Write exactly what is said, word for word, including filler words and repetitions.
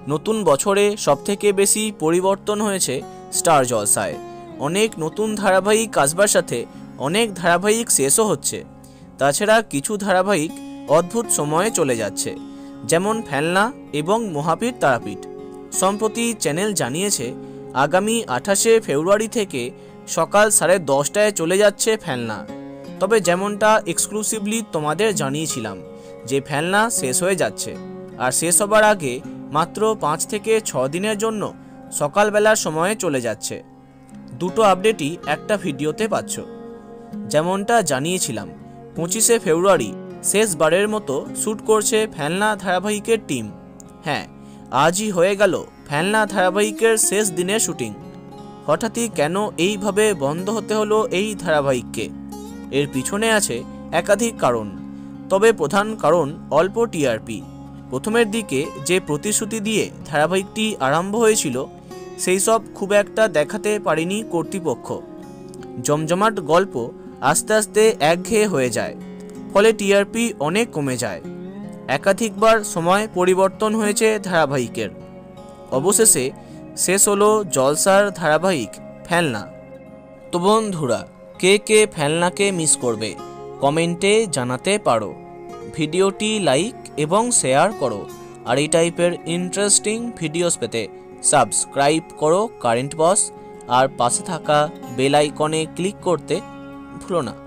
নতুন বছরে সবথেকে বেশি পরিবর্তন হয়েছে স্টার জলসায়। অনেক নতুন ধারাবাহিক আসবার সাথে অনেক ধারাবাহিক শেষও হচ্ছে। তাছাড়া কিছু ধারাবাহিক অদ্ভুত সময়ে চলে যাচ্ছে, যেমন ফেলনা এবং মহাবীর তারাপীঠ। সম্প্রতি চ্যানেল জানিয়েছে আগামী আঠাশে ফেব্রুয়ারি থেকে সকাল সাড়ে দশটায় চলে যাচ্ছে ফেলনা। তবে যেমনটা এক্সক্লুসিভলি তোমাদের জানিয়েছিলাম যে ফেলনা শেষ হয়ে যাচ্ছে, আর শেষ হবার আগে মাত্র পাঁচ থেকে ছ দিনের জন্য সকালবেলার সময়ে চলে যাচ্ছে। দুটো আপডেটই একটা ভিডিওতে পাচ্ছ। যেমনটা জানিয়েছিলাম পঁচিশে ফেব্রুয়ারি শেষবারের মতো শ্যুট করছে ফেলনা ধারাবাহিকের টিম। হ্যাঁ, আজই হয়ে গেল ফেলনা ধারাবাহিকের শেষ দিনের শুটিং। হঠাৎই কেন এইভাবে বন্ধ হতে হলো এই ধারাবাহিককে? এর পিছনে আছে একাধিক কারণ, তবে প্রধান কারণ অল্প টিআরপি। প্রথমের দিকে যে প্রতিশ্রুতি দিয়ে ধারাবাহিকটি আরম্ভ হয়েছিল সেই সব খুব একটা দেখাতে পারেনি কর্তৃপক্ষ। জমজমাট গল্প আস্তে আস্তে একঘেয়ে হয়ে যায়, ফলে টিআরপি অনেক কমে যায়। একাধিকবার সময় পরিবর্তন হয়েছে ধারাবাহিকের। অবশেষে শেষ হলো জলসার ধারাবাহিক ফেলনা। তো বন্ধুরা, কে কে ফেলনাকে মিস করবে কমেন্টে জানাতে পারো। ভিডিওটি লাইক এবং শেয়ার করো, আর এই টাইপের ইন্টারেস্টিং ভিডিওস পেতে সাবস্ক্রাইব করো কারেন্ট বস, আর পাশে থাকা বেল আইকনে ক্লিক করতে ভুলো না।